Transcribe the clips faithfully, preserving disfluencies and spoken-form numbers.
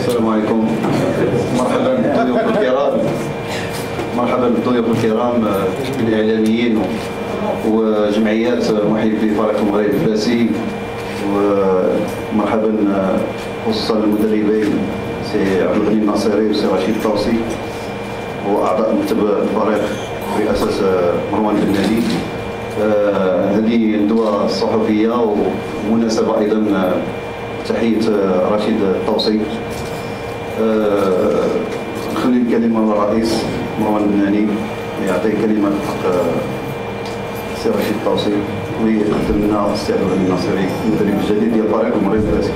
السلام عليكم. مرحبا بالضيوف الكرام، مرحبا بالضيوف الكرام الاعلاميين وجمعيات محبي فريق المغرب الفاسي، ومرحبا خصوصا المدربين سي عبد الغني الناصري وسي رشيد الطوسي واعضاء مكتب الفريق برئاسه مروان بنادي. هذه الندوه الصحفيه ومناسبه ايضا تحيه رشيد الطوسي. نخلي الكلمه للرئيس مروان بناني يعطي كلمه حق سي رشيد الطوسي ويقدم لنا السي عبد الغني الناصري المدرب الجديد ديال فريق المغرب الفاسي.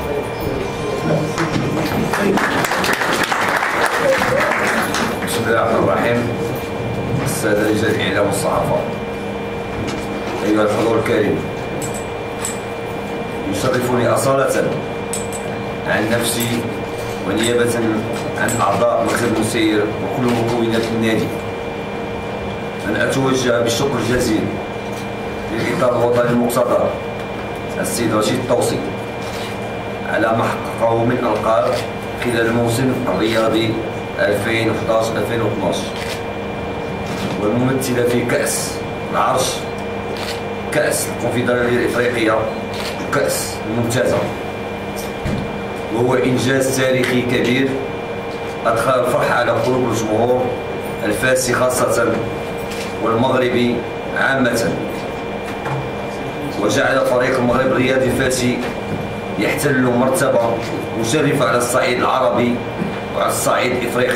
بسم الله الرحمن الرحيم. الساده رجال الاعلام والصحافه، ايها الحضور الكريم، يشرفني اصاله عن نفسي ونيابه عن اعضاء مكتب المسير وكل مكونات النادي ان اتوجه بالشكر الجزيل للاطار الوطني المقتدر السيد رشيد الطوسي على ما حققه من القاب خلال الموسم الرياضي ألفين وإحدى عشر ألفين واثني عشر، والممثله في كاس العرش، كاس الكونفدراليه الافريقيه وكاس الممتازه، وهو انجاز تاريخي كبير ادخل الفرحه على قلوب الجمهور الفاسي خاصه والمغربي عامه، وجعل فريق المغرب الرياضي الفاسي يحتل مرتبه مشرفه على الصعيد العربي وعلى الصعيد الافريقي.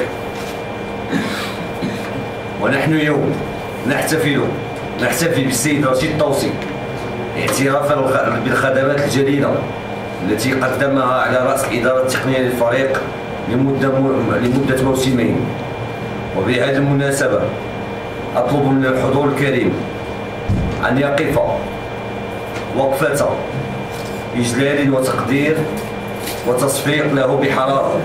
ونحن اليوم نحتفل نحتفي بالسيد رشيد الطوسي اعترافا بالخدمات الجليله التي قدمها على راس الاداره التقنيه للفريق لمده لمده موسمين. وبهذه المناسبه اطلب من الحضور الكريم ان يقف وقفه اجلال وتقدير وتصفيق له بحراره.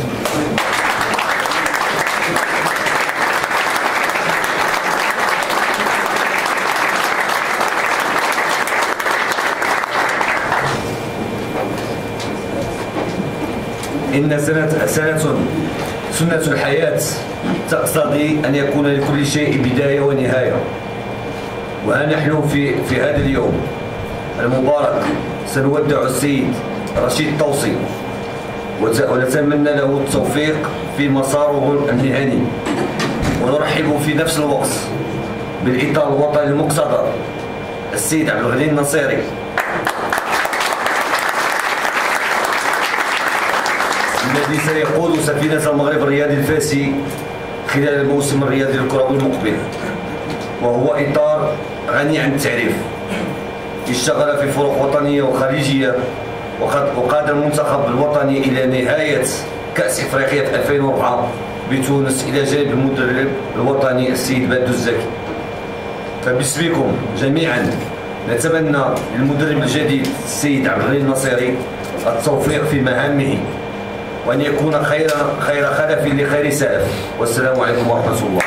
إن سنة سنة سنة الحياة تقتضي أن يكون لكل شيء بداية ونهاية، وها نحن في في هذا اليوم المبارك سنودع السيد رشيد الطوسي ونتمنى له التوفيق في مساره المهني، ونرحب في نفس الوقت بالإطار الوطني المقتدر السيد عبد الغني الناصري الذي سيقود سفينة المغرب الرياضي الفاسي خلال الموسم الرياضي الكروي المقبل، وهو إطار غني عن التعريف. اشتغل في فرق وطنية وخليجية وقاد المنتخب الوطني إلى نهاية كأس إفريقيا في ألفين وأربعة بتونس إلى جانب المدرب الوطني السيد بدو الزكي. فباسمكم جميعا نتمنى للمدرب الجديد السيد عبد الغني الناصري التوفيق في مهامه، وأن يكون خير خير خلف لخير سلف. والسلام عليكم ورحمة الله.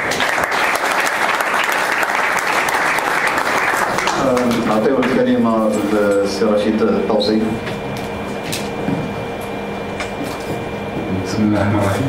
أعطيه الكلمة للسي رشيد الطوسي. بسم الله الرحمن الرحيم.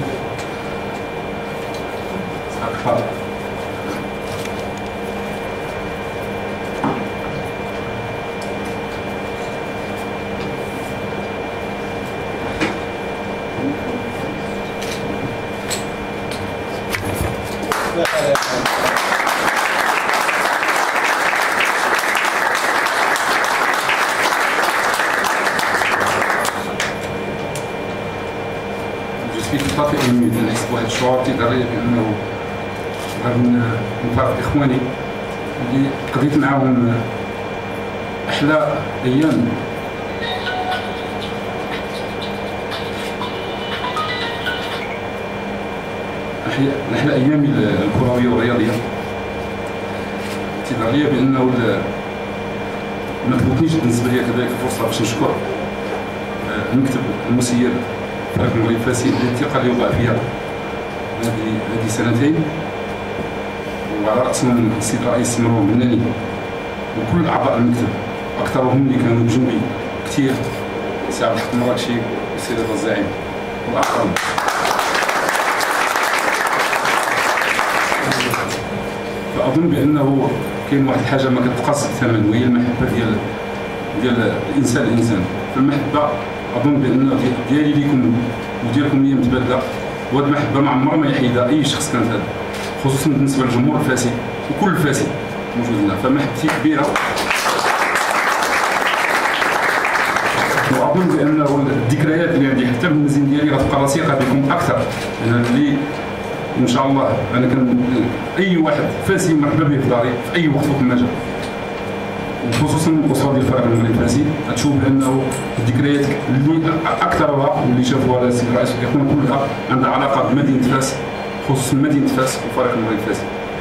في طاقة إيمي نحس بواحد الشعور تيدري بأنه غادي نفارق إخواني اللي قضيت معاهم أحلى أيام أحلى أيامي الكروية والرياضية. تيدري لي بأنه ما فوتنيش بالنسبة لي كذلك الفرصة باش نشكر المكتب المسير فريق المغرب الفاسي الثقة اللي وقع فيها هذه هذه سنتين، وعلى رأسهم السيد الرئيس مروان بناني وكل أعضاء المكتب، أكثرهم اللي كانوا بجنبي كثير، السي عبد الحق المراكشي والسيد الرزاعي. واخرون. فاظن بانه كاين واحد الحاجه ما كتقاس بالثمن وهي المحبه ديال ديال الانسان الانسان. فالمحبه اظن بان ديالي ليكم وديالكم هي متبادله، وهذه المحبه ما عمرها ما يحيدها اي شخص كانت هذا، خصوصا بالنسبه للجمهور الفاسي وكل الفاسي موجود هنا. فمحبتي كبيره، واظن بانه الذكريات اللي عندي حتى بالمزيان ديالي غتبقى راسخه بكم اكثر، لان اللي ان شاء الله انا كان اي واحد فاسي مرحبا به في داري في اي وقت ما جا، وخصوصا الاسره ديال الفريق المغربي الفاسي تشوف بانه الذكريات اللي اكثرها واللي شافوها السيد الرئيس كيكون كلها عندها علاقه بمدينه فاس، خصوصا مدينه فاس والفريق المغربي الفاسي.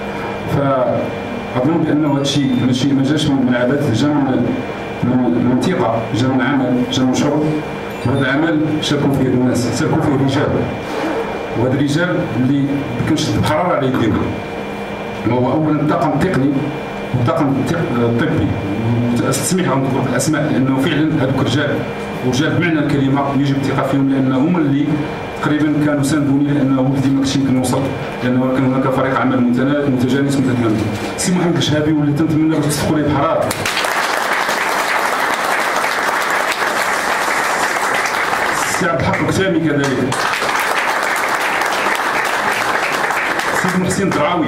فاظن بانه هذا الشيء ماشي ما جاش من عبث، جا من من ثقه، جا من عمل، جا من شغل. وهذا العمل شاركوا فيه الناس، شاركوا فيه الرجال، وهذا الرجال اللي كنشد بحراره على يديهم. وهو اولا الطاقم التقني والطاقم الطبي، استسمح لهم نذكر الاسماء لانه فعلا هذوك الرجال ورجال بمعنى الكلمه يجب الثقه فيهم، لان هما اللي تقريبا كانوا ساندوني، لانه ولدي ما كنتش يمكن نوصل، لانه كان هناك فريق عمل متجانس متكامل. سي محمد الشهابي واللي تنتمنى باش تصفقوا ليه بحراره. سي عبد الحق الكتامي كذلك. سي محسن الدرعاوي.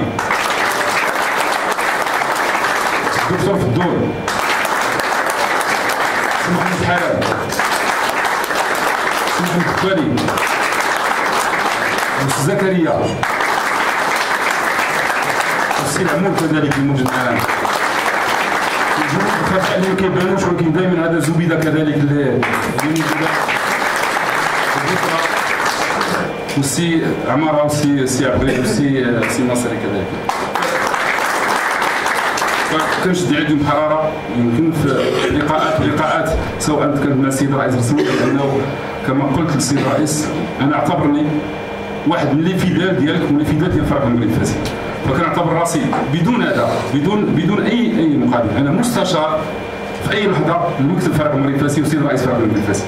الدكتور فضول. سي محمد الحلال. سي محمد الكفالي. السي زكريا. والسي العمور كذلك الموجود معنا. الجمهور خاف عليه ما كيبانوش، ولكن دائما هذا زبيده كذلك اللي موجوده. والسي عماره والسي السي عبري والسي السي ناصري كذلك. فكنشد عليهم بحراره يمكن في لقاءات لقاءات سواء كانت مع السيد الرئيس الرسمي، لانه كما قلت للسيد الرئيس انا اعتبرني واحد من لي فيدال ديالك ومن لي فيدال ديال الفريق المغربي الفاسي. فكنعتبر راسي بدون هذا بدون بدون اي اي مقابل انا مستشار في اي لحظه لمكتب الفريق المغربي الفاسي والسيد الرئيس الفريق المغربي الفاسي.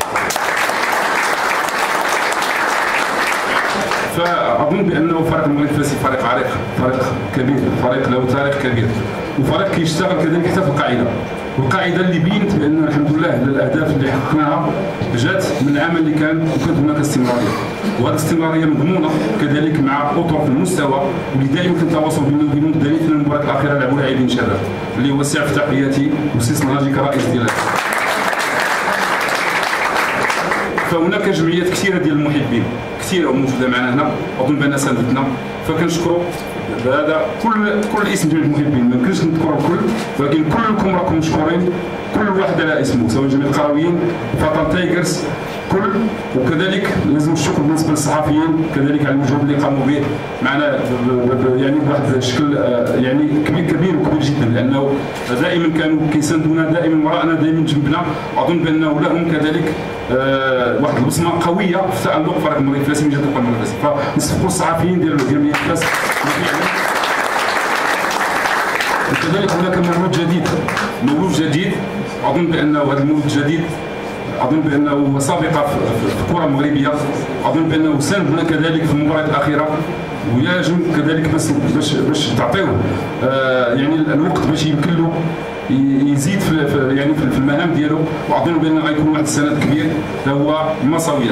فاظن بانه فريق المغرب الفاسي فريق عريق، فريق كبير، فريق له تاريخ كبير، وفريق كيشتغل كذلك حتى في القاعده. والقاعده اللي بينت بان الحمد لله الاهداف اللي حققناها جات من العمل اللي كان وكانت هناك استمراريه، وهذه الاستمراريه مضمونه كذلك مع اطر في المستوى واللي دائما كنتواصل بيننا وبينهم. الدليل في المباراه الاخيره لعبوا لاعبين شباب اللي هو السي عفتاح حياتي والسي صناجي كرئيس ديالها. فهناك جمعيات كثيره ديال المحبين كثيره موجوده معنا هنا، اظن بان ساندتنا، فكنشكروا بهذا كل كل اسم ديال المحبين. ما يمكنش نذكر الكل، ولكن كلكم راكم مشكورين، كل واحد على اسمه، سواء جميع القرويين، فطن تايجرز، كل. وكذلك لازم الشكر بالنسبه للصحفيين كذلك على المجهود اللي قاموا به معنا يعني بواحد الشكل يعني كبير كبير وكبير جدا، لانه دائما كانوا كيساندونا، دائما وراءنا، دائما جنبنا. اظن بانه لهم كذلك أه واحد البصمه قويه في تالق فريق المغرب الفاسي من جهه الفريق المغربي الفاسي. فنصفقوا الصحفيين ديال جمعيه فاس. وكذلك هناك مولود جديد، مولود جديد اظن بانه هذا المولود الجديد اظن بانه سابقه في الكره المغربيه، اظن بانه ساندنا كذلك في المباراه الاخيره، ويجب كذلك باش باش باش تعطيوه آه يعني الوقت باش يمكن له يزيد في يعني في المهام ديالو. واظن بانه غيكون واحد السند كبير هو المصاويات.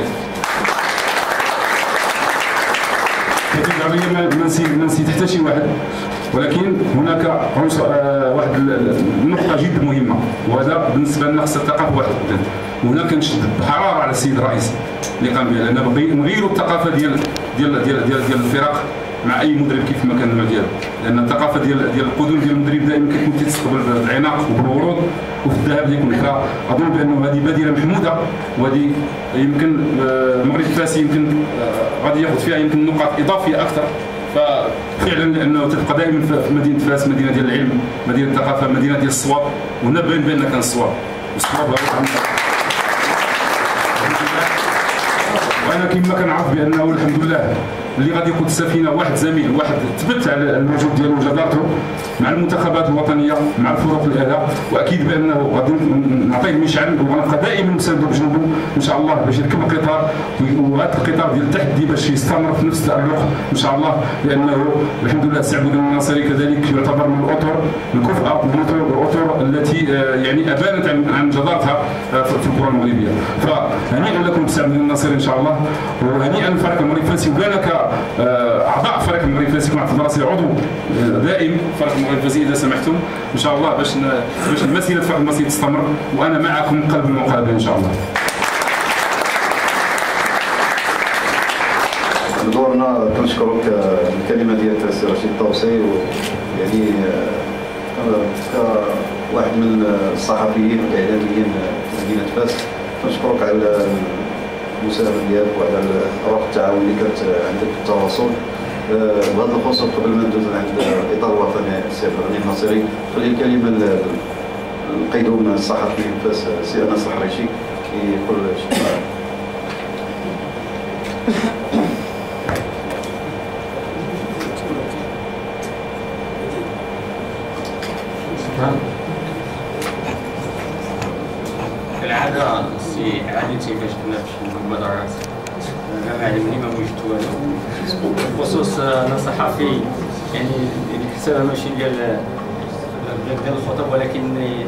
ما نسيت ما نسيت حتى شي واحد، ولكن هناك عنصر آه واحد النقطه جد مهمه، وهذا بالنسبه لنا خصها الثقافه واحد جدا. وهنا كنشد بحراره على السيد الرئيس اللي قام بها، لان بغي نغيروا الثقافه ديال ديال ديال ديال, ديال الفرق مع اي مدرب كيف ما كان النوع ديالو، لان الثقافه ديال ديال القدوم ديال المدرب دائما كتكون تستقبل بالعناق وبالورود وفي الذهاب ديكون. فاظن بانه هذه بادره محموده، وهذه يمكن المغرب الفاسي يمكن غادي ياخذ فيها يمكن نقاط اضافيه اكثر. ففعلا لانه تبقى دائما في مدينه فاس مدينه ديال العلم، مدينه الثقافه، مدينه ديال الصواب، وهنا باين بان كان الصواب والصواب هذا. وانا كما كنعرف بانه الحمد لله اللي غادي يقود السفينه واحد زميل واحد تبت على الوجود ديالو وجدارته مع المنتخبات الوطنيه مع الفرق الاعلى، واكيد بانه غادي نعطيه مشعل وغنبقى دائما مساندو بجنبه ان شاء الله باش يركب القطار، وهذا القطار ديال التحدي باش يستمر في نفس التألق ان شاء الله، لانه الحمد لله السي عبد الغني الناصري كذلك يعتبر من الاطر الكفء، من الاطر التي يعني ابانت عن عن جدارتها في الكره المغربيه. فهنيئا لكم بالسي عبد الغني الناصري ان شاء الله، وهنيئا للفريق المغربي الفاسي، ولنا كاعضاء فريق المغربي الفاسي كما عبد الراسي عضو دائم فريق المغربي الفاسي اذا سمحتم ان شاء الله باش باش المسيره فريق المغربي تستمر، وانا معكم قلبا وقالبا ان شاء الله. دورنا كنشكرك الكلمه ديال السي رشيد الطوسي، يعني كواحد من الصحفيين والاعلاميين في مدينه فاس كنشكرك على المساهمه ديالك وعلى روح التعاون اللي كانت عندك في التواصل. بهذا الخصوص قبل ما ندوز عند الاطار الوطني السي عبد الغني الناصري، خلي الكلمه القيدوم الصحفي في فاس السي انس الحريشي يقول شكرا. كالعادة السي عادتي باش كنا في المبادرات ما علمني ما وجدت والو، بخصوص انا صحفي يعني الكتابة ماشي ديال ديال الخطب، ولكني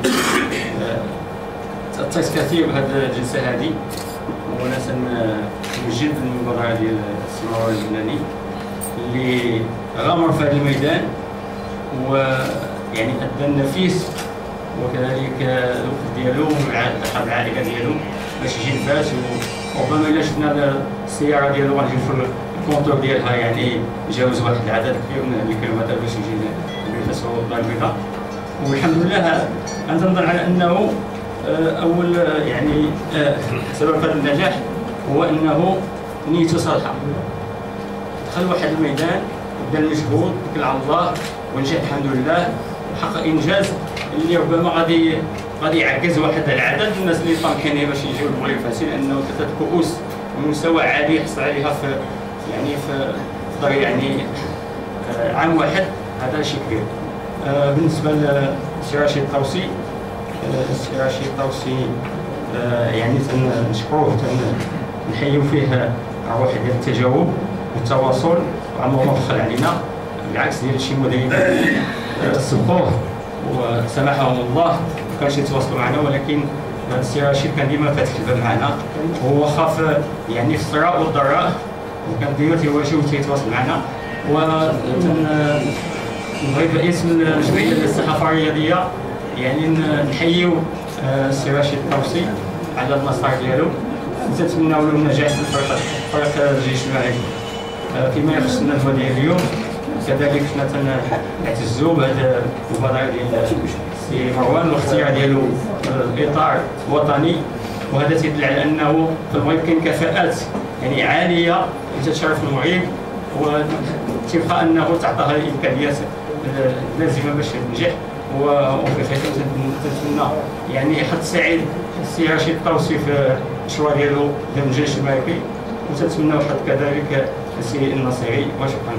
تأثرت كثير بهذه الجلسة هذه، وانا سنوجد المبادرة ديال السي مروان البناني اللي غامر في هذا الميدان ويعني أدى النفيس وكذلك الوقت ديالو مع احد العائله ديالو باش يجي لفاس، وربما الا شفنا السياره ديالو غنشوفوا الكونتور ديالها يعني يجاوز واحد العدد كبير من الكيلومتر باش يجي لفاس والدار البيضاء. والحمد لله انا تنظن على انه اول يعني سبب هذا النجاح هو انه نيته صالحه، دخل واحد الميدان بدا المجهود توكل على الله ونجح الحمد لله وحقق انجاز اللي ربما غادي غادي يعكز واحد العدد من الناس اللي طامحين باش يجيو المغرب الفاسي، لانه ثلاثه كؤوس من مستوى عالي يحصل عليها في يعني في ظهر يعني عام واحد، هذا شيء كبير. بالنسبه للسي رشيد الطوسي، السي رشيد الطوسي يعني تنشكروه تنحيو فيه روح ديال التجاوب والتواصل، وعمره ما بخل علينا، بالعكس ديال شي مديرين سبقوه وسامحهم الله وكانش يتواصلوا معنا، ولكن السي رشيد كان ديما فاتح الباب معنا، وهو خاف يعني في السراء والضراء وكان ديما تيواجه وتيتواصل معنا. ونبغي باسم الجمعيه الصحافه الرياضيه يعني نحييو السي رشيد الطوسي على المسار ديالو، ونتمناو له النجاح في الفريق فريق الجيش المغربي. فيما يخص الندوه ديال اليوم كذلك حنا تنعتزوا بهذه المبادره ديال السي مروان واختيار ديالو الاطار وطني، وهذا تدل على انه في المغرب كاين كفاءات يعني عاليه لتشرف المغرب، وتبقى انه تعطاها الامكانيات اللازمه باش تنجح. وفي الختام تنتمنى يعني حظ سعيد السي رشيد الطوسي في المشروع ديالو ديال الجيش المغربي، وتنتمناو حظ كذلك السي الناصري، وشكرا.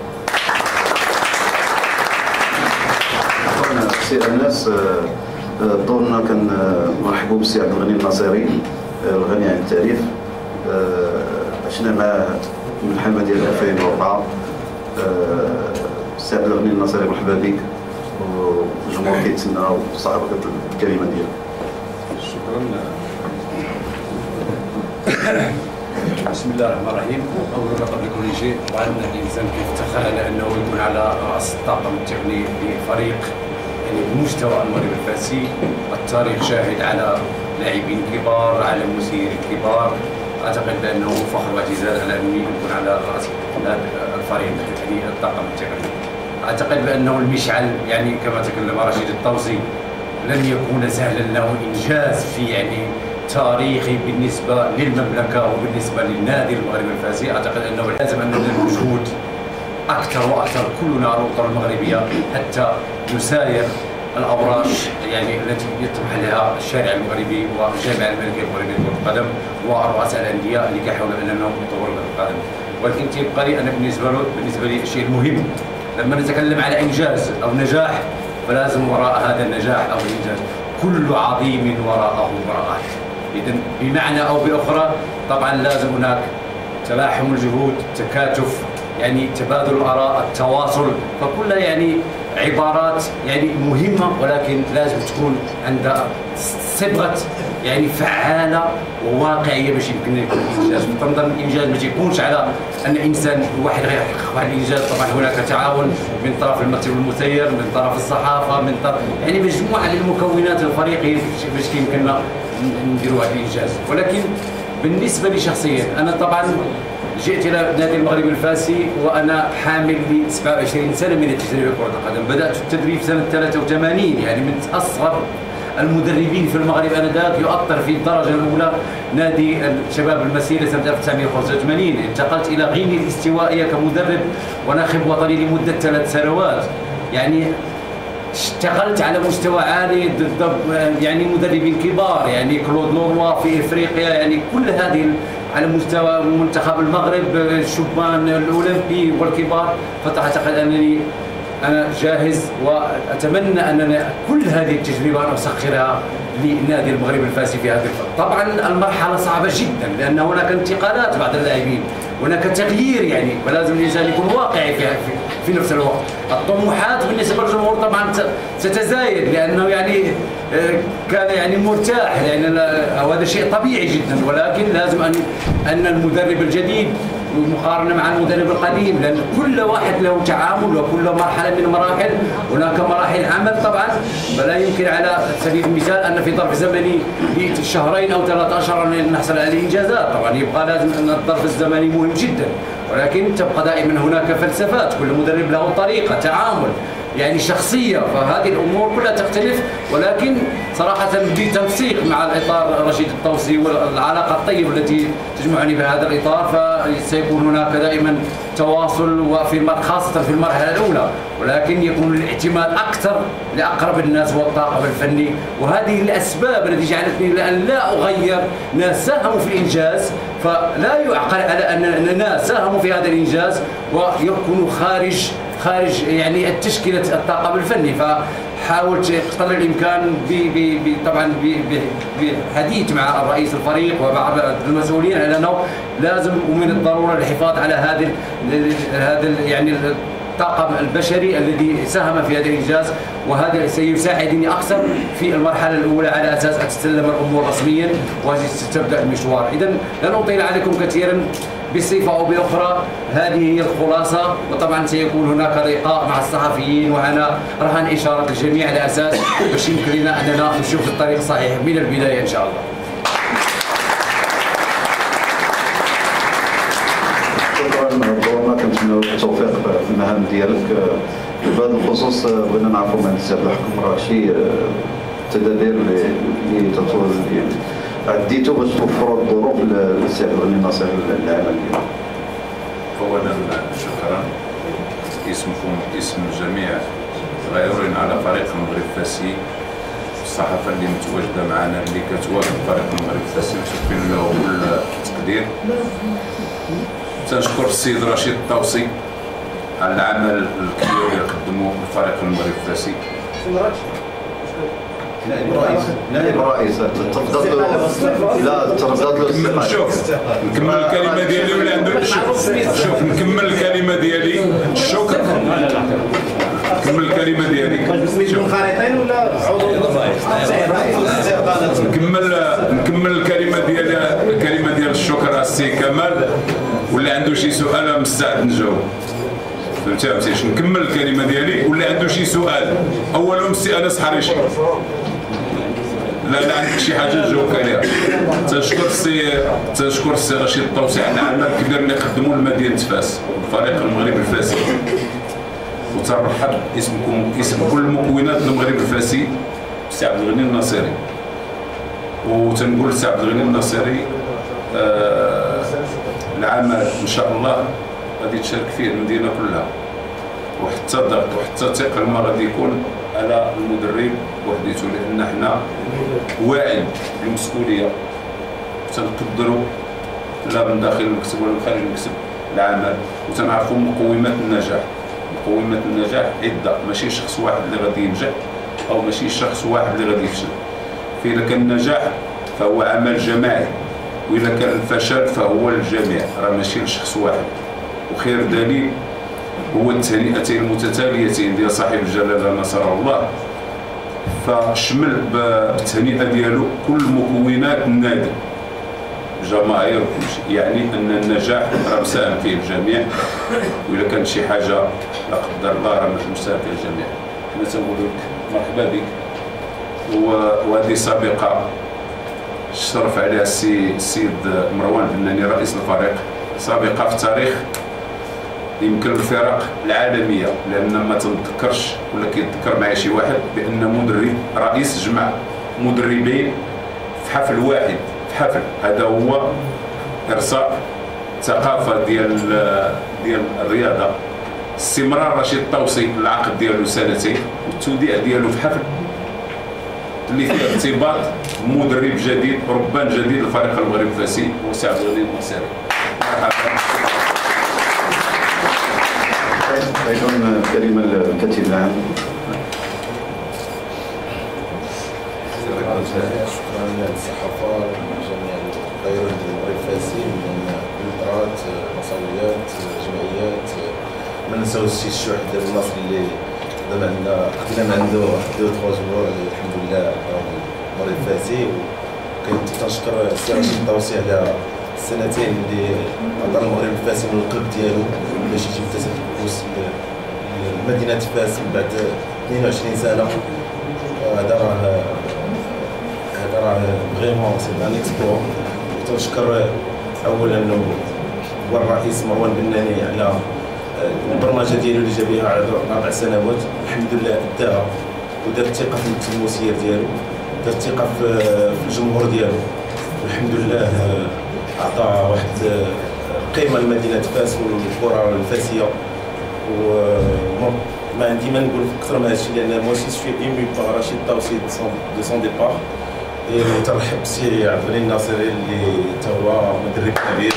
سي انس، دورنا كان مرحبوا بالسي عبد الغني الناصري الغني عن التعريف، عشنا معاه من الحلمه ديال ألفين وأربعة. السي عبد الغني الناصري مرحبا بك، والجمهور كيتسنى وصاحبك الكلمه ديالك. شكرا. بسم الله الرحمن الرحيم. اولا قبل كل شيء طبعا الانسان كيفتخر على انه يكون على راس الطاقم التقني لفريق يعني بمستوى المغرب الفاسي. التاريخ شاهد على لاعبين كبار، على مسيرين كبار. اعتقد بانه فخر واعتزاز على انه يكون على راس هذا الفريق يعني الطاقم التقني. اعتقد بانه المشعل يعني كما تكلم رشيد الطوسي لن يكون سهلا له انجاز في يعني تاريخي بالنسبه للمملكه وبالنسبه للنادي المغربي الفاسي. اعتقد انه لازم ان نبذل مجهود اكثر واكثر كلنا على الأوطان المغربيه حتى نساير الابراج يعني التي يطمح لها الشارع المغربي والجامعه الملكيه المغربيه لكره القدم ورؤساء الانديه اللي كيحاولوا انهم يطوروا كره القدم. ولكن تيبقى لي انا بالنسبه له بالنسبه لي الشيء المهم لما نتكلم على انجاز او نجاح فلازم وراء هذا النجاح او الانجاز كل عظيم وراءه براءات. اذا بمعنى او باخرى طبعا لازم هناك تلاحم الجهود، تكاتف، يعني تبادل الاراء، التواصل، فكلها يعني عبارات يعني مهمه ولكن لازم تكون عندها صبغه يعني فعاله وواقعيه باش يمكن يكون الانجاز. تنظن الانجاز ما تيكونش على ان انسان واحد غير يحقق واحد الانجاز، طبعا هناك تعاون من طرف المكتب المسير، من طرف الصحافه، من طرف يعني مجموعه المكونات الفريقيه باش يمكننا نديروا هذا الانجاز. ولكن بالنسبه لي شخصيا انا طبعا جئت الى نادي المغرب الفاسي وانا حامل ل سبعة وعشرين سنه من التجربه كره القدم. بدات التدريب سنه ثلاثة وثمانين، يعني من اصغر المدربين في المغرب انذاك يؤطر في الدرجه الاولى نادي شباب المسيره سنه ألف وتسعمائة وخمسة وثمانين. انتقلت الى غينيا الاستوائيه كمدرب وناخب وطني لمده ثلاث سنوات، يعني اشتغلت على مستوى عالي ضد يعني مدربين كبار، يعني كلود لوروا في افريقيا، يعني كل هذه على مستوى منتخب المغرب، الشبان الاولمبي والكبار. فاعتقد انني انا جاهز واتمنى اننا كل هذه التجربه اسخرها لنادي المغرب الفاسي في هذه الفتره. طبعا المرحله صعبه جدا لان هناك انتقالات بعض اللاعبين، هناك تغيير، يعني فلازم الانسان يكون واقعي في في نفس الوقت. الطموحات بالنسبه للجمهور طبعا ستزايد لانه يعني كان يعني مرتاح، يعني وهذا شيء طبيعي جدا، ولكن لازم ان ان المدرب الجديد مقارنه مع المدرب القديم، لان كل واحد له تعامل وكل مرحله من المراحل هناك مراحل عمل طبعا. فلا يمكن على سبيل المثال ان في ظرف زمني شهرين او ثلاثة اشهر نحصل على انجازات. طبعا يبقى لازم ان الظرف الزمني مهم جدا، ولكن تبقى دائما هناك فلسفات، كل مدرب له طريقه تعامل يعني شخصيه، فهذه الامور كلها تختلف. ولكن صراحه بتنسيق مع الاطار رشيد الطوسي والعلاقه الطيبه التي تجمعني بهذا الاطار، فسيكون هناك دائما تواصل وفي خاصه في المرحله الاولى، ولكن يكون الاعتماد اكثر لاقرب الناس والطاقم الفني. وهذه الاسباب التي جعلتني لان لا اغير ناس ساهموا في الانجاز، فلا يعقل على ان ناس ساهموا في هذا الانجاز ويكونوا خارج خارج يعني التشكيله الطاقم الفني. فحاولت قدر الامكان ب طبعا بحديث مع رئيس الفريق ومع المسؤولين على انه لازم ومن الضروره الحفاظ على هذا هذا يعني الطاقم البشري الذي ساهم في هذا الانجاز، وهذا سيساعدني اكثر في المرحله الاولى على اساس ان تستلم الامور رسميا وستبدا المشوار. اذا لن اطيل عليكم كثيرا، بصفه او باخرى هذه هي الخلاصه، وطبعا سيكون هناك لقاء مع الصحفيين وانا رهن اشاره الجميع على اساس باش يمكن لنا اننا نشوف الطريق الصحيح من البدايه ان شاء الله. شكرا، كنتمنوا التوفيق في المهام ديالك. بهذا الخصوص بغينا نعرفوا من السيد الحكم راه شي تدابير اللي تطول عديتوا باش توفروا الظروف للسيد غني الناصر للعمل ديالو. اولا شكرا اسمكم اسم الجميع غيرين على فريق المغرب الفاسي، الصحافه اللي متواجده معنا اللي كتواجد فريق المغرب الفاسي متشكرين له كل التقدير. تنشكر السيد رشيد الطوسي على العمل الكبير اللي قدموه لفريق المغرب الفاسي. نائب الرئيس نائب الرئيس تفضل لا تفضل نكمل شوف نكمل الكلمه ديالي ولا عندك شوف شوف نكمل الكلمه ديالي. الشكر نكمل الكلمه ديالي. شوف خريطين ولا عضو نكمل نكمل الكلمه ديال الكلمه ديال الشكر السي كمال، ولا عنده شي سؤال مستعد نجاوب. فهمتي باش نكمل الكلمه ديالي ولا عنده شي سؤال؟ اولهم السي انس حريشي. لا لا عندك شي حاجه نجاوبك عليها. تنشكر السي تنشكر السي رشيد الطوسي على العمل الكبير اللي قدموه لمدينه فاس فريق المغرب الفاسي، وترحب اسمكم اسم كل مكونات المغرب الفاسي السي عبد الغني الناصري. وتنقول السي عبد الغني الناصري آه العمل ان شاء الله غادي تشارك فيه المدينه كلها، وحتى الضغط وحتى الثقل ما غادي يكون على المدرب وحديته، لان حنا واعي بالمسؤوليه تنقدروا لا من داخل المكتب ولا من خارج المكتب العمل وتنعرفوا مقومات النجاح. مقومات النجاح عده، ماشي شخص واحد اللي غادي ينجح او ماشي شخص واحد اللي غادي يفشل. فإذا كان النجاح فهو عمل جماعي، وإذا كان الفشل فهو للجميع، راه ماشي لشخص واحد. وخير دليل هو التهنئتين المتتاليتين ديال صاحب الجلاله نصره الله، فشمل بالتهنئه ديالو كل مكونات النادي، الجماهير وكلشي، يعني ان النجاح راه مساهم فيه الجميع، واذا كانت شي حاجه لا قدر الله راه مساهم فيها الجميع. حنا تنقولوا لك مرحبا بك، وهذه سابقه شرف عليها السي السيد مروان بناني رئيس الفريق، سابقه في التاريخ يمكن الفرق العالميه، لان ما تنذكرش ولا كيتذكر معايا شي واحد بان مدرب رئيس جمع مدربين في حفل واحد، في حفل. هذا هو ارساء ثقافه ديال ديال الرياضه. استمرار رشيد الطوسي العقد ديالو سنتين، والتوديع ديالو في حفل اللي فيه ارتباط مدرب جديد، ربان جديد لفريق المغرب الفاسي هو سي عبد الغني المنصري. مرحبا. ايضا كلمه الكاتب العام. شكرا للصحافه وجميع الغير المغرب الفاسي من كولترات مصويات جمعيات. ما نساوش السي الشوح ديال النصر اللي دابا عندنا قدنا عنده واحد دو تخوا جوار الحمد لله المغرب الفاسي. وكنشكر السي رشيد الطوسي على السنتين اللي عطى المغرب الفاسي من القلب ديالو باش يجيب ثلاثه الكؤوس لمدينه فاس من بعد اثنين وعشرين سنه. هذا راه هذا راه فريمون سي ان اكسبلور. وتنشكر اولا هو الرئيس مروان بناني على البرمجه ديالو اللي جا بها على اربع سنوات، الحمد لله اداها ودار الثقه في المسير ديالو، دار الثقه في الجمهور ديالو، والحمد لله اعطى واحد قيمه لمدينه فاس والكره الفاسيه. وما عندي ما نقول اكثر من هذا الشيء، لان موا سي سوي ايمي باغ رشيد الطوسي دو سون ديبار. ترحب بسي عبد الغني الناصري اللي تا هو مدرب كبير.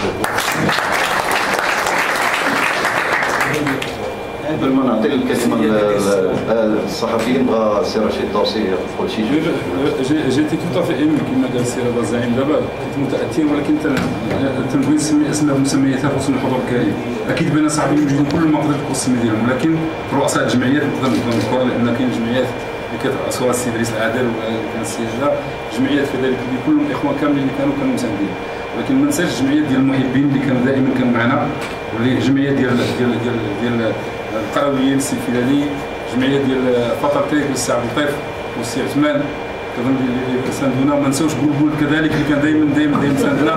قبل ما نعطي الكلمه للصحفيين بغى السي رشيد الطوسي يقول شي جوج. جيتي تو في ايمي كما قال السي رضا الزعيم دابا كنت متاثر، ولكن تنبغي نسمي اسماء مسمياتها خصوصا الحضور الكريم. اكيد بان صعب يوجدوا كل ما قدر يكون السمي ديالهم، ولكن رؤساء الجمعيات نقدر نذكر لان كاين جمعيات اللي كترأسها السي ادريس العدل وكان السي جلال، جمعيات كذلك اللي كلهم الاخوان كاملين اللي كانوا كانوا مساندين. ولكن ما ننساش الجمعيات ديال المحبين اللي كانوا دائما كانوا معنا، واللي جمعيات ديال ديال ديال ديال القرويين السي الفلاني، جمعيه ديال فطرتيك السي عبد اللطيف والسي عثمان كظن اللي ساندونا. ما نساوش بلبل كذلك اللي كان دائما دائما دائما ساندنا.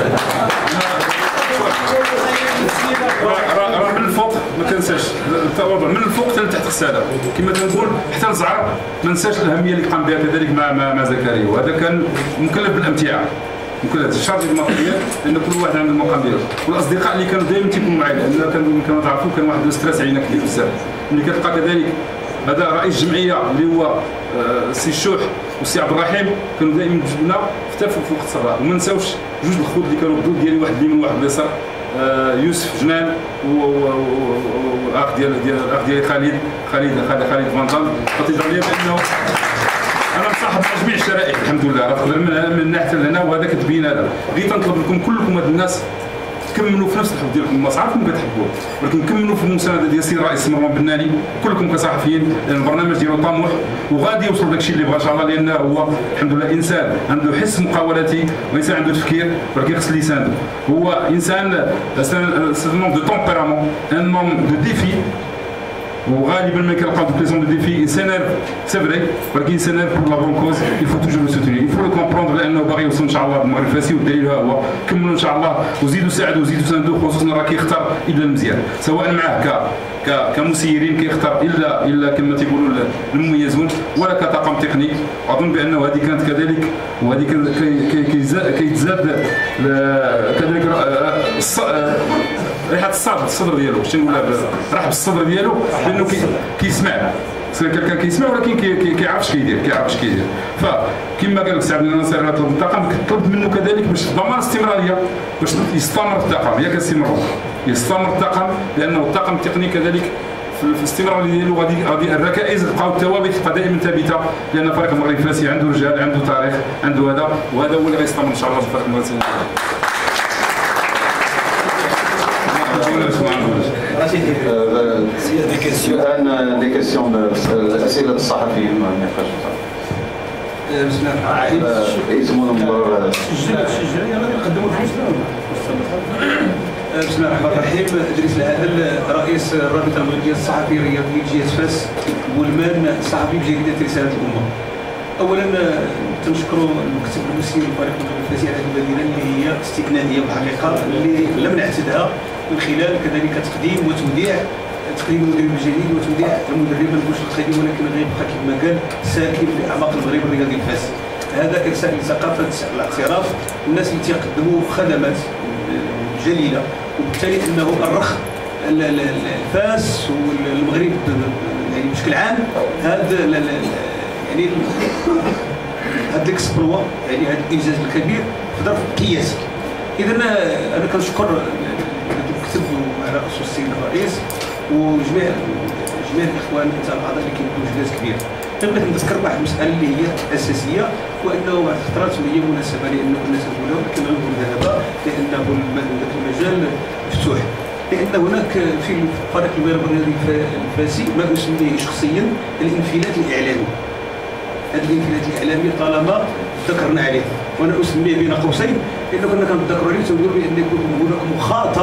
راه من الفوق ما تنساش التواضع، من الفوق حتى لتحت الساده كما تنقول، حتى الزعر ما نساش الاهميه اللي قام بها كذلك مع مع زكريا. وهذا كان مكلف بالامتعه، مكلف الشرط المطلوبيه، لان كل واحد عنده المقام ديالو. والاصدقاء اللي كانوا دائما تيكونوا معايا، لان كانوا كما تعرفوا كان واحد الاستريس علينا كبير بزاف. ملي كتلقى كذلك هذا رئيس جمعيه اللي هو السي الشوح والسي عبد الرحيم، كانوا دائما بجبنا في وقت الصراع. وما نساوش جوج الخوت اللي كانوا بدو ديالي، واحد اليمين وواحد اليسار، يوسف جنان والاخ ديال ديال الاخ ديالي خالد خالد خالد خالد فانطان. فتجرى لي بانه انا مصاحب مع جميع الشرائح الحمد لله، راه تقدر من من ناحيه لهنا، وهذا كتبين هذا. بغيت نطلب لكم كلكم هاد الناس كملوا في نفس الحب ديالكم، ما صعبكم كتحبوه، ولكن كملوا في المسانده ديال السي الرئيس مروان بناني كلكم كصحفيين، لان البرنامج ديالو طموح وغادي يوصل داكشي اللي بغا ان شاء الله، لان هو الحمد لله انسان عنده حس مقاولتي وانسان عنده تفكير، ولكن خص اللي يساندو. هو انسان سي نوم دو تمبيرامون، ان نوم دو ديفي، وغالبا ما كيلقاو دوك لي زون دو ديفي يسينيرف سي فري، ولكن يسينيرف بور لا بون كوز. يفو توجور لو سوتوني، يفو لو كومبروندر، لانه باغي يوصل ان شاء الله بالمغرب الفاسي، والدليل ها هو. كملوا ان شاء الله وزيدوا ساعدوا وزيدوا ساندوا، خصوصا راه كيختار الا المزيان، سواء معاه ك ك كمسيرين كيختار الا الا كما تيقولوا المميزون، ولا كطاقم تقني. اظن بانه هذه كانت كذلك، وهذه كيتزاد كذلك ريحه الصدر الصدر ديالو، شنو نقولها، رحب الصدر ديالو، لانه كيسمع كان كيسمع، ولكن كيعرف اش كيدير كيعرف اش كيدير. فكما قال لك سي عبد الناصر الطاقم كطلب منه كذلك باش ضمان الاستمراريه، باش يستمر الطاقم ياك السي مروان. يستمر الطاقم، لانه الطاقم التقني كذلك في الاستمرار ديالو غادي غادي الركائز بقاو الثوابت تبقى دائما ثابته، لان فريق المغرب الفاسي عنده رجال، عنده تاريخ، عنده هذا، وهذا هو اللي غيستمر ان شاء الله في الفريق المغربي. الان دي كيسيون الاسئله الصحفيين ما نقاش. بسم الله الرحمن الرحيم. اسمه المبرر سجل سجل يلا نقدموا الفلوس. بسم الله الرحمن الرحيم. ادريس العادل رئيس الرابطه المغربيه الصحفيه الرياضيه جهه فاس والمان صحفي بجريده رساله الامه. اولا تنشكروا المكتب المسير للفريق المغربي الفاسي على هذه المدينه اللي هي استثنائيه بالحقيقه، اللي لم نعتدها من خلال كذلك تقديم وتوديع تقديم المدرب الجديد وتوديع المدرب ما نقولش القديم ولكن غيبقى كما قال ساكن في اعماق المغرب الرياضي الفاسي. هذا ارسال لثقافه الاعتراف الناس اللي تيقدموا خدمات جليله، وبالتالي انه الرخ الفاس والمغرب يعني بشكل عام هذا يعني هذا الاكسبلوا يعني هذا الانجاز الكبير في ظرف قياسي. اذا انا كنشكر المكتب على راسه السيد الرئيس وجميع جميع الاخوان تاع الاعضاء اللي كيديروا انجاز كبير. بغيت نذكر واحد المساله اللي هي اساسيه، وانه بعض الخطرات وهي مناسبه لانه الناس تقولها ولكن غنقول دابا لانه المجال مفتوح. لان هناك في فريق المغرب الرياضي الفاسي ما اسميه شخصيا الانفلات الاعلامي. هذا الانفلات الاعلامي طالما ذكرنا عليه وانا اسميه بين قوسين لانه كنا كنذكروا عليه تنقول بان يكون هناك مخاطب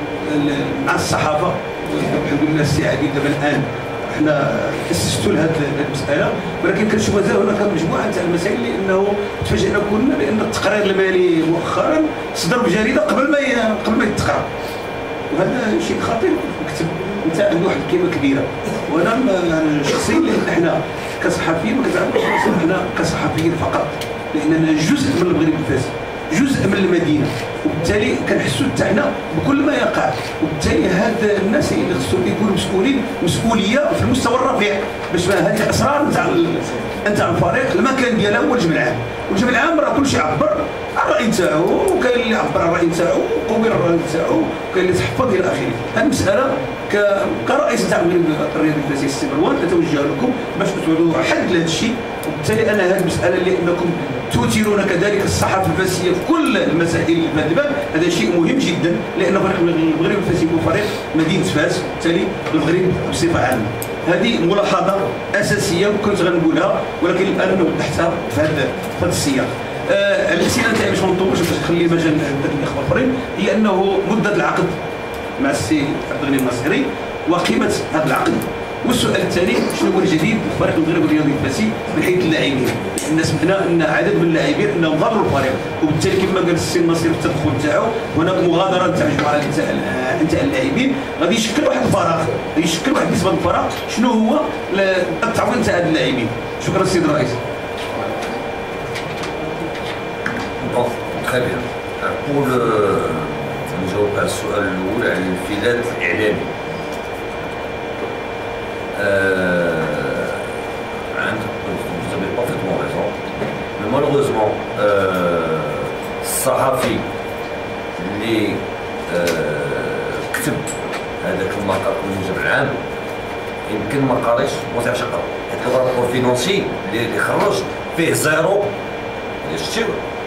مع الصحافه. الحمد لله السي عديد دابا الان احنا اسستوا لهذه المساله، ولكن كنشوف مازال هناك مجموعه تاع المسائل لانه تفاجئنا كلنا بان التقرير المالي مؤخرا صدر بجريده قبل ما قبل ما يتقرا، وهذا شيء خطير. المكتب انت عنده واحد القيمه كبيره، وانا يعني شخصيا لان احنا كصحفيين ما كنتعاملوش احنا كصحفيين فقط، لاننا جزء من المغرب الفاسي، جزء من المدينه، وبالتالي كنحسوا تاعنا بكل ما يقع، وبالتالي هاد الناس اللي خصهم يكونوا مسؤولين مسؤوليه في المستوى الرفيع باش هذه الاسرار نتاع نتاع الفريق المكان ديالها هو الجمع العام، والجمع العام راه كلشي يعبر عن الراي نتاعو، وكاين اللي يعبر عن الراي نتاعو وقوي الراي نتاعو، وكاين اللي تحفظ الى اخره. هذه المساله كرئيس نتاع المغرب الرياضي الفاسي السي مروان اتوجه لكم باش تعطوا حد لهذا الشيء، وبالتالي انا هذه المساله اللي انكم توثرون كذلك الصحافه الفاسيه في كل المسائل اللي في هذا الباب، هذا شيء مهم جدا لان فريق المغرب الفاسي هو فريق مدينه فاس، وبالتالي المغرب بصفه عامه. هذه ملاحظه اساسيه وكنت غنقولها، ولكن الان وضحتها في هذا في هذا السياق. آه الاسئله تاعي باش ما نطولش باش نخلي مجال للاخوه الاخرين، هي انه مده العقد مع السي عبد الغني الناصري وقيمه هذا العقد. والسؤال الثاني شنو هو الجديد في الفريق المغربي الرياضي الفاسي من حيث اللاعبين؟ الناس سمعنا ان عدد من اللاعبين انهم ضروا الفريق، وبالتالي كما قال السي الناصري في التدخل تاعو هناك مغادره تاع مجموعه تاع اللاعبين غادي يشكل واحد الفراغ، غادي يشكل واحد نسبه الفراغ. شنو هو التعويض تاع هاد اللاعبين؟ شكرا السيد الرئيس. Bon, très bien. Pour le نجاوب على السؤال الاول على الانفلات الاعلامي. Vous avez parfaitement raison. Mais malheureusement, الصحفي اللي كتب هذاك المقال الموجب العام يمكن ما قاريش وما تعرفش يقرا. هذاك الرابور فينونسي اللي خرج فيه زيرو شتيو،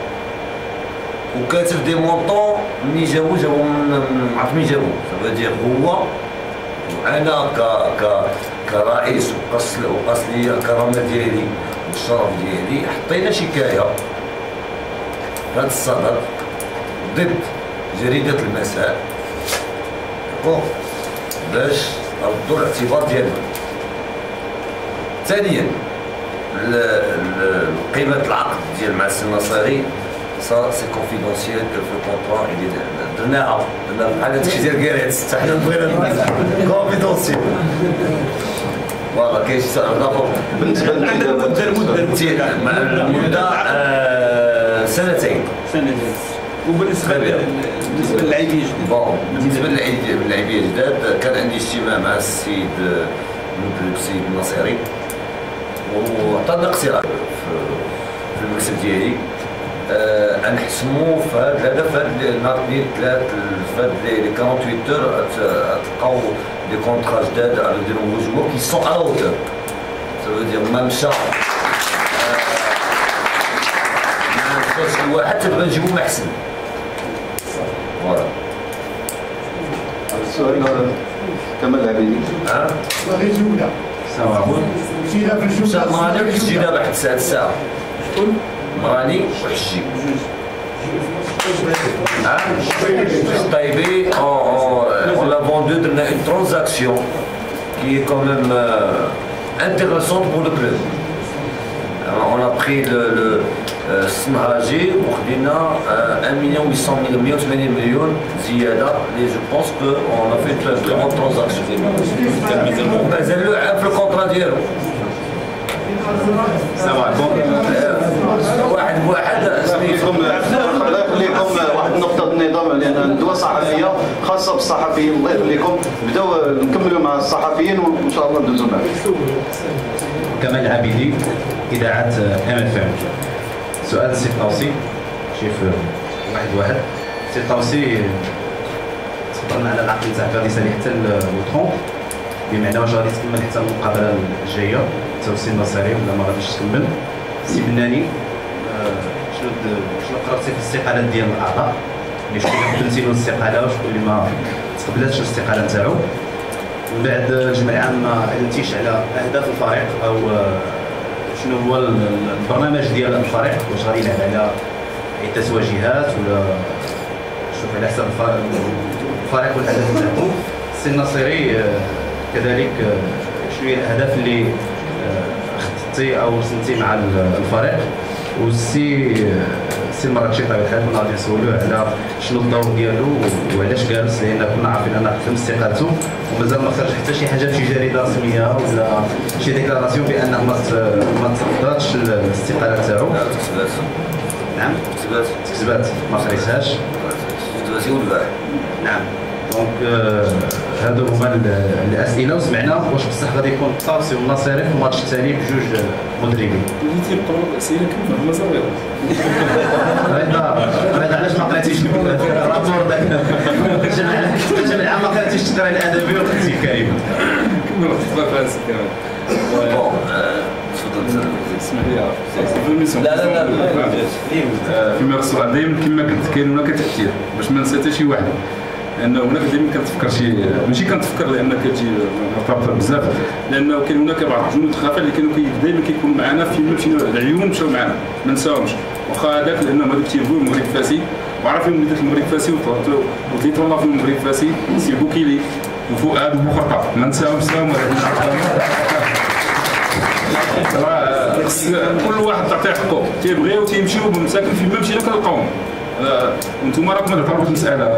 وكاتب دي مونطون منين جابو جابو ما عرفت منين جابو. سافو دير هو انا ك ك كرئيس وقص وقص لي الكرامه ديالي والشرف ديالي حطينا شكايه في هذا الصدد ضد جريده المساء باش ردوا الاعتبار ديالنا. ثانيا قيمه العقد ديال مع السي الناصري سا سي كونفيدونسيال في الكونطرا اللي درناها درنا بحال هادشي ديال كيريتس حنا بغينا كونفيدونسيال. فوالا كاين شي سؤال اخر بالنسبه للمده المده سنتين سنتين. وبالنسبه بالنسبه للاعبين الجدد، بون بالنسبه للاعبين الجداد كان عندي اجتماع مع السيد المدرب السيد الناصري وعطانا اقتراح في المكتب ديالي آه نحسموا في هذا الهدف في هذا النهار اثنين ثلاث في هذا لي ثمانية وأربعين اور تلقاو دي كونترا جداد على دي نوفو جوور كي سون على اوتور. سا فو دير ما مشى ما مشاش الواحد تبغى نجيبو محسن. فوالا. السؤال كمال العبيدي. ها؟ باغي جولة. سوا. جينا في الجولة. ما غاديش جينا واحد تسعة ساعة. شكون؟ مراني وحجي. طيبي on l'a vendu dans une transaction qui est quand même euh, intéressante pour le club. Alors, on a pris le, le euh, Snhaji وخدينا un million huit cent mille مية وثمانين مليون زيادة اللي جو بونس كو on a fait une très bonne transaction. ومازال له عام في الكونترا ديالو. السلام عليكم. واحد بواحد خليكم الله يخليكم واحد نقطة النظام لأن الندوة صحفية خاصة بالصحفيين الله يخليكم بداو نكملوا مع الصحفيين وإن شاء الله ندوزوا معاهم. كمال العبيدي إذاعة ام اف ام. سؤال السي الطوسي شي في واحد واحد. السي الطوسي تفضلنا على العقد تاعك غادي يسالي حتى لو بمعنى واش غادي تكمل حتى المقابله الجايه توسي النصيري ولا ما غاديش تكمل. سي بناني شنو شنو قررتي في الاستقالات ديال الاعضاء اللي شكون اللي قبلتي له الاستقاله وشكون اللي ما تقبلاتش الاستقاله نتاعو. من بعد الجمعيه العامه علمتيش على اهداف الفريق او شنو هو البرنامج ديال الفريق واش غادي يلعب على عده واجهات ولا شوف على حسب الفريق والاهداف نتاعو. السي النصيري كذلك شنو هي الاهداف اللي خططتي او رسمتي مع الفريق. والسي السي المراكشي بطبيعه الحال كنا غادي نسولوه على شنو الدور ديالو وعلاش جالس لان كنا عارفين انه تم استقالته ومازال ما خرج حتى شي حاجه في شي جريده رسميه ولا شي ديكلاراسيون بانه ما ما تقدرش الاستقاله تاعو. نعم كتبات كتبات ما خرجتهاش. كتباتي والبارح. نعم دونك هادو هما الاسئله وسمعنا واش بصح غادي يكون الطارسي والنصيري في الماتش التالي بجوج مدربين. بديتي بقرب الاسئله كيف ما صافي. هذا هذا علاش ما قريتيش الرابور داك الجمعيه العامه ما قريتيش التقرير الادبي وقلتي كريم. كمل تفضل في هذا الكلام. بون تفضل اسمح لي. لا لا لا فيما يخص دائما كما قلت كاين هناك تاثير باش ما نسى حتى شي واحد لانه هناك دائما كنتفكر شي ماشي كنتفكر لان كتجي مرتبطه بزاف لانه كاين هناك بعض الجنود الخفاء اللي كانوا دائما كيكونوا معنا فيما مشينا العيون مشاو معنا ما نساوهمش واخا هذاك لانهم هذوك تيبغيو المغرب فاسي وعارفين ملي دات المغرب فاسي وطليت والله في المغرب فاسي سي بوكيلي وفؤاد وبوخرطه ما نساوهمش ساهم كل واحد تعطيه حقه تيبغيو تيمشيو بالمساكن فيما مشينا كنلقاوهم. وانتم راكم تعرفوا المساله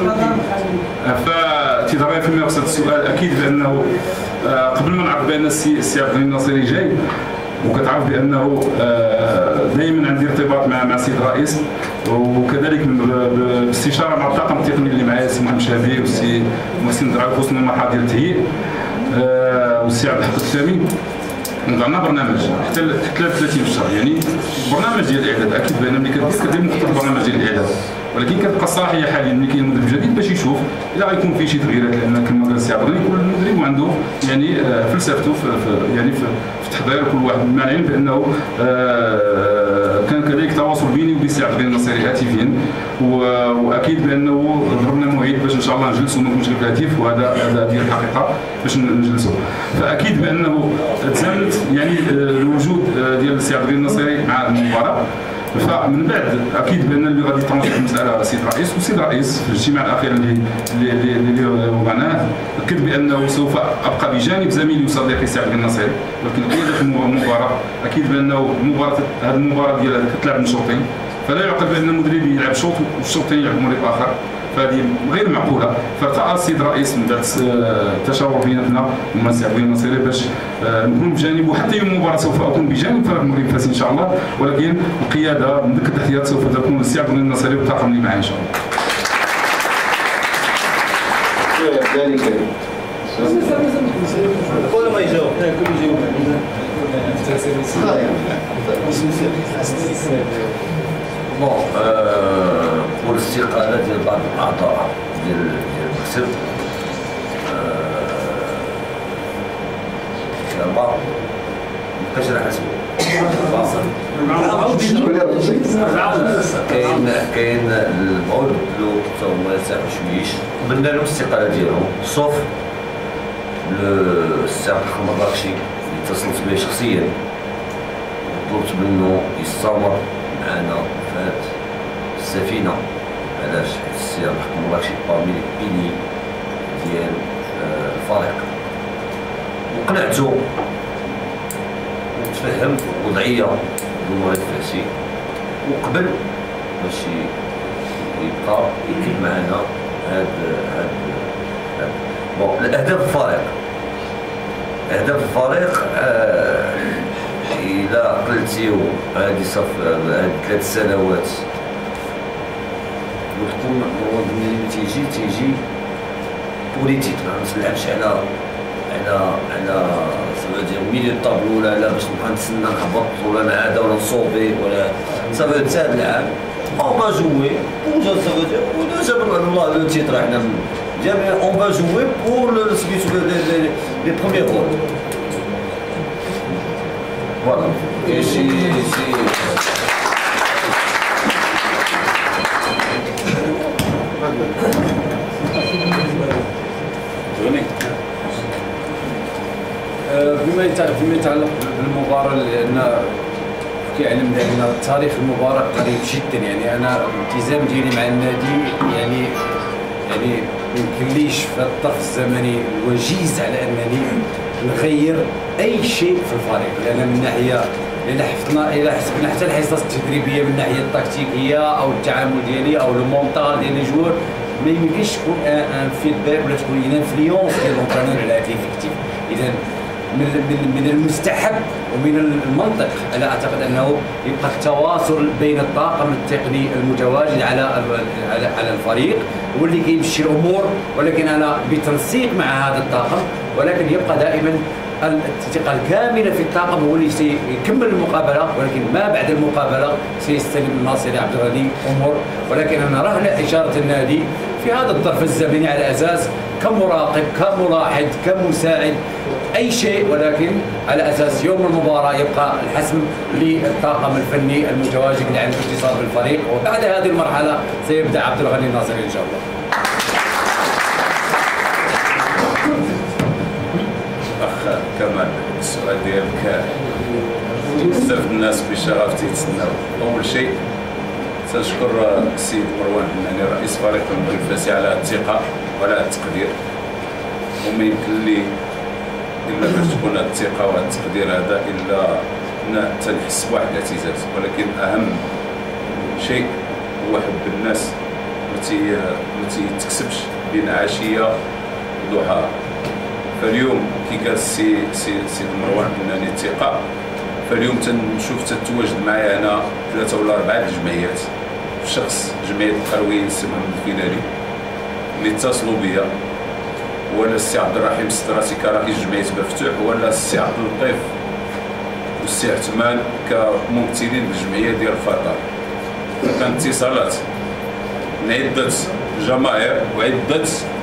فتيضرب فيما يقصد السؤال اكيد بانه قبل ما نعرف بان السي السي عبد الغني الناصري جاي وكتعرف بانه دائما عندي ارتباط مع مع السيد الرئيس وكذلك بالاستشاره مع الطاقم التقني اللي معايا السي محمد شهبي والسي محسن دراك وصلنا للمرحله ديال التهيئ والسي عبد الحق السامي وضعنا برنامج حتى حتى ثلاثين في الشهر يعني برنامج ديال الاعداد اكيد بان ملي كدير كدير مخطط برنامج ديال الاعداد ولكن كتبقى الصلاحيه حاليا ملي كاين مدرب جديد باش يشوف الا غيكون فيه شي تغييرات لان كما قال السي عبد الغني كل مدرب عنده يعني فلسفته في يعني في تحضير كل واحد مع العلم بانه كان كذلك تواصل بيني وبين السي عبد الغني الناصري هاتفيا واكيد بانه ضربنا موعد باش ان شاء الله نجلسوا ما نكونش بالهاتف وهذا هذا ديال الحقيقه باش نجلسوا فاكيد بانه تزامنت يعني الوجود ديال السي عبد الغني الناصري مع المباراه فمن بعد اكيد بان اللي غادي يتناقش المساله السيد الرئيس والسيد الرئيس في الاجتماع الاخير اللي اللي اللي وضعناه اكد بانه سوف ابقى بجانب زميلي وصديقي السي عبد الغني الناصري ولكن قياده المباراه اكيد بانه المباراه هذه المباراه ديالها كتلعب من شوطين فلا يعقل بان المدرب يلعب شوط والشوطين يلعب مدرب اخر فهذه غير معقوله فرتأى السيد الرئيس من بعد التشاور بيناتنا ومع السي عبد الغني الناصري باش نكون بجانبه حتى يوم المباراه سوف اكون بجانب فريق المغرب فاسي ان شاء الله ولكن القياده من ذيك التحديات سوف تكون السي عبد الغني الناصري والطاقم اللي معاه ان شاء الله. ذلك كل ما يجاوب كل يجاوب بون والاستقاله ديال بعض الاعضاء ديال ديال المكتب أربعة مابقاش على حسبه كاين كاين البعد لو حتى هما يرتاحوا شويش قبلنا لهم الاستقاله ديالهم صوف السي عبد الحق المراكشي اللي اتصلت به شخصيا وطلبت منه يستمر معنا في هاد السفينه. علاش؟ حيت السي عبد الحق المراكشي بارمي لي بيلي ديال الفريق وقنعتو وتفهم وضعيه المغرب الفاسي وقبل باش يبقى يكتب معنا هاد هاد هاد بون الاهداف الفريق. اهداف الفريق آه الى قلتيو هادي صف هاد ثلاث سنوات وتكون مروان بن تيجي تيجي بوليتيك ما تلعبش على على على سافو ميليو طابلو ولا لا باش نبقى نتسنى نهبط ولا نعاد ولا نصوبي ولا سافو دير هاد العام اون با جوي وجا سافو دير ولا جاب الله لو تيتر حنا جاب اون با جوي بور سميتو لي بروميير رول. فوالا كاين شي شي بما يتعلق بالمباراه لان كيعلم بان تاريخ المباراه قريب جدا، يعني انا الالتزام ديالي مع النادي يعني يعني ما يمكنليش في الظرف الزمني الوجيز على انني نغير اي شيء في الفريق، لان من ناحيه الا حفظنا الا حسبنا حتى الحصص التدريبيه من الناحيه التكتيكيه او التعامل ديالي او المونطال ديال لي جوار ما يمكنش تكون ان فيدباك ولا تكون ان انفلونس ديال لونترينور على هاد ليفيكتيف. اذا من من المستحب ومن المنطق انا اعتقد انه يبقى التواصل بين الطاقم التقني المتواجد على على على الفريق واللي كيمشي الامور، ولكن انا بتنسيق مع هذا الطاقم، ولكن يبقى دائما الثقه الكامله في الطاقم هو اللي سيكمل المقابله، ولكن ما بعد المقابله سيستلم الناصري عبد الغني امور، ولكن انا رهن اشاره النادي في هذا الظرف الزمني على اساس كمراقب كملاحظ كمساعد اي شيء، ولكن على اساس يوم المباراه يبقى الحسم للطاقم الفني المتواجد اللي عنده اتصال بالفريق، وبعد هذه المرحله سيبدا عبد الغني الناصري ان شاء الله. اخ كمال السؤال ديالك بزاف الناس بشغف تيتسناو. اول شيء تنشكر السيد مروان بناني رئيس فريق المغرب الفاسي على الثقه وعلى التقدير، وما يمكن لي الا باش تكون هذه الثقه وهذا التقدير هذا الا تنحس بواحد الاعتزاز، ولكن اهم شيء هو حب الناس ما تيتكسبش بين عشيه وضحاها. فاليوم كي قال السي سي سيد مروان بناني الثقه، فاليوم تنشوف تتواجد معايا انا ثلاثه ولا اربعه الجمعيات، في شخص جمعيه القرويين السي محمد الفيلالي اللي اتصلوا بيا، ولا السي عبد الرحيم الستراسي كرئيس جمعيه مفتوح، ولا السي عبد اللطيف والسي عثمان كممثلين بالجمعيه ديال الفطار. كانت اتصالات من عده جماهير وعده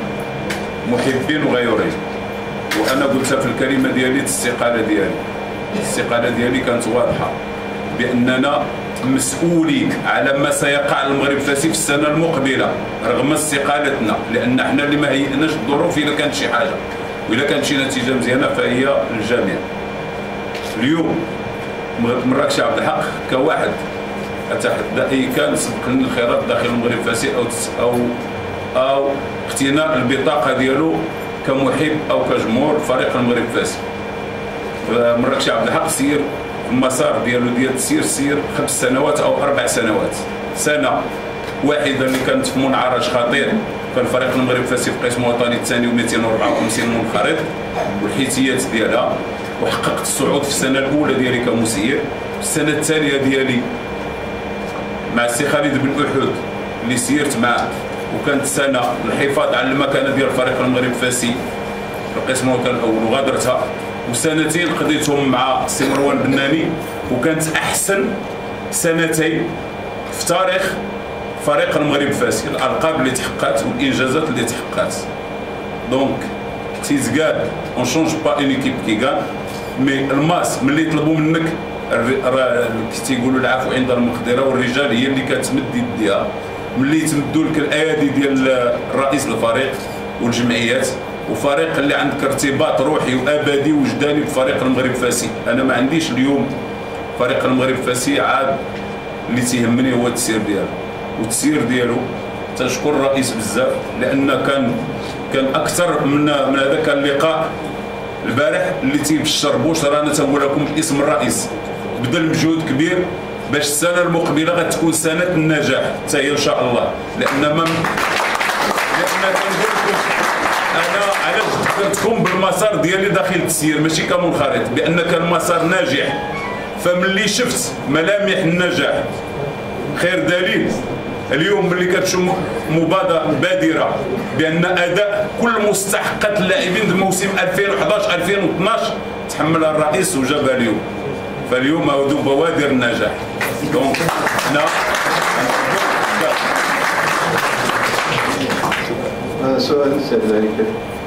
محبين وغيورين، وانا قلتها في الكلمه ديالي الاستقاله ديالي الاستقاله ديالي كانت واضحه باننا مسؤولين على ما سيقع المغرب الفاسي في السنه المقبله رغم استقالتنا، لان احنا اللي ما هيئناش الظروف الا كانت شي حاجه، واذا كانت شي نتيجه مزيانه فهي للجميع. اليوم مراكش عبد الحق كواحد اتحدى كان سبق لنا الخيرات داخل المغرب الفاسي او او او اقتناء البطاقه ديالو كمحب او كجمهور فريق المغرب الفاسي. مراكش عبد الحق سير المسار ديالو ديال التسير سير خمس سنوات او اربع سنوات. سنه واحده اللي كانت في منعرج خطير، كان فريق المغرب الفاسي في القسم الوطني الثاني ومئتين وأربعة وخمسين منخرط والحيتيات ديالها، وحققت الصعود في السنه الاولى ديالي كمسير. السنه الثانيه ديالي مع السي خالد بن احد اللي سيرت معاه، وكانت سنه الحفاظ على المكانه ديال فريق المغرب الفاسي في القسم الوطني الاول وغادرتها، وسنتين قضيتهم مع السي مروان بناني، وكانت احسن سنتين في تاريخ فريق المغرب الفاسي، الالقاب اللي تحققت والانجازات اللي تحققت. دونك تيزكاد اون شونج با اون ايكيب كي كان، مي الماس ملي يطلبوا منك تيقولوا العفو عند المقدره، والرجال هي اللي كتمد يديها. ملي تمدوا لك الايادي ديال الرئيس الفريق والجمعيات، وفريق اللي عندك ارتباط روحي وابدي وجداني بفريق المغرب الفاسي. انا ما عنديش اليوم فريق المغرب الفاسي عاد اللي تيهمني هو التسيير ديالو، والتسيير ديالو تنشكر الرئيس بزاف، لان كان كان اكثر من من هذاك اللقاء البارح اللي تيبشر بشرى. انا تنقول لكم باسم الرئيس بذل مجهود كبير باش السنه المقبله غتكون سنه النجاح حتى هي ان شاء الله. لان ما لان كنقول لكم انا علاش كنتكم بالمسار ديالي داخل التسيير ماشي كمنخرط، بان كان مسار ناجح. فملي شفت ملامح النجاح خير دليل اليوم ملي كتشوف مبادره بادره بان اداء كل مستحقات اللاعبين الموسم ألفين وحداش ألفين واثناش تحملها الرئيس وجابها اليوم. فاليوم هادو بوادر النجاح. دونك حنا سؤال سيد